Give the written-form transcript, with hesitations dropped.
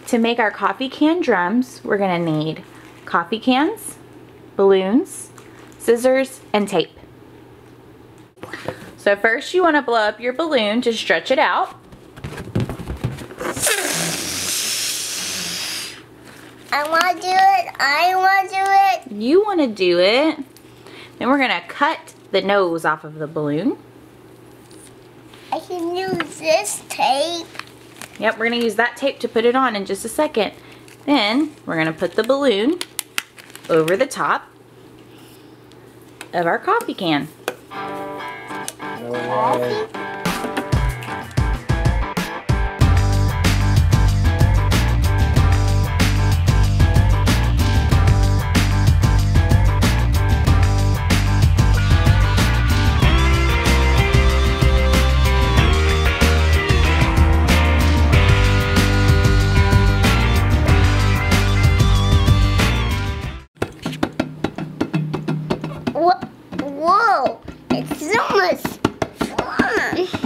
To make our coffee can drums, we're gonna need coffee cans, balloons, scissors, and tape. So first you wanna blow up your balloon to stretch it out. I wanna do it, I wanna do it. You wanna do it. Then we're gonna cut the nose off of the balloon. I can use this tape. Yep, we're gonna use that tape to put it on in just a second. Then we're gonna put the balloon over the top of our coffee can. Coffee? Whoa, it's so much fun.